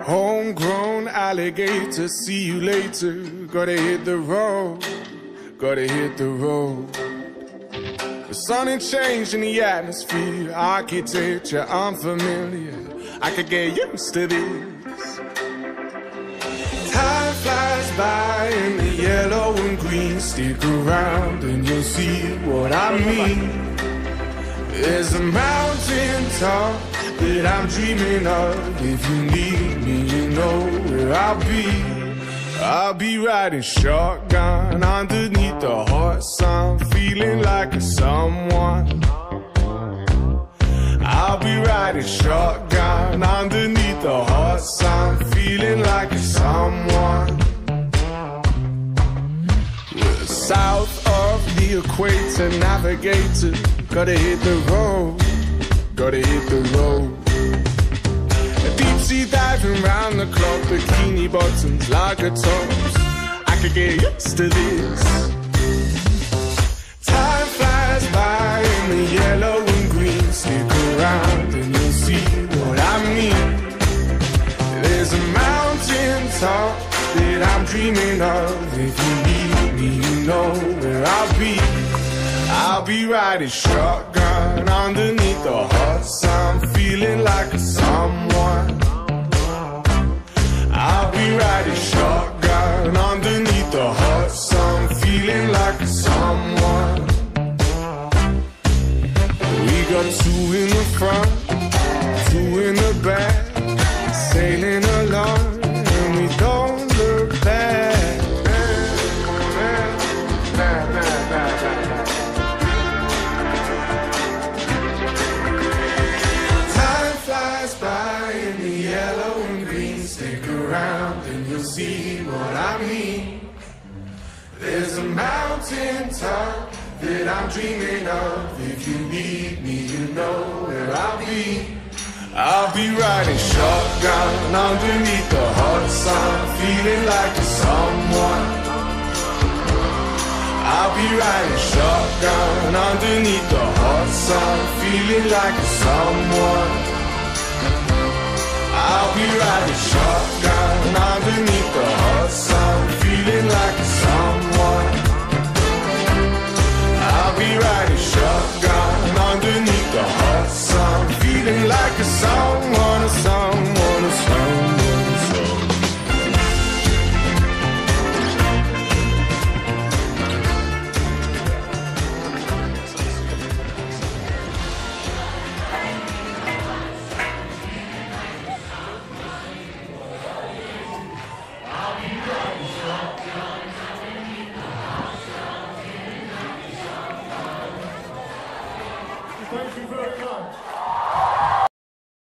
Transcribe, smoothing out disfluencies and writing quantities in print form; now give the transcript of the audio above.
Homegrown alligator, see you later. Gotta hit the road, gotta hit the road. The sun ain't changing the atmosphere, architecture unfamiliar. I could get used to this. Time flies by in the yellow and green. Stick around and you'll see what I mean. There's a mountain top that I'm dreaming of. If you need me, you know where I'll be. I'll be riding shotgun underneath the hot sun, feeling like a someone. I'll be riding shotgun underneath the hot sun, feeling like a someone. We're south of the equator, navigator. Gotta hit the road, gotta hit the road. Deep sea diving round the clock, bikini bottoms, lager tops. I could get used to this. Time flies by in the yellow and green. Stick around and you'll see what I mean. There's a mountain top that I'm dreaming of. If you need me, you know where I'll be. I'll be riding shotgun underneath the hot sun, feeling like a someone. I'll be riding shotgun underneath the hot sun, feeling like a someone. We got two in the front, two in the back, sailing along and we don't look back. Stick around and you'll see what I mean. There's a mountain top that I'm dreaming of. If you need me, you know where I'll be. I'll be riding shotgun underneath the hot sun, feeling like a someone. I'll be riding shotgun underneath the hot sun, feeling like a someone. I'll be riding shotgun underneath the hot sun, feeling like a someone. I'll be riding shotgun underneath the hot sun, feeling like a someone, a someone, a someone, a someone. Thank you very much.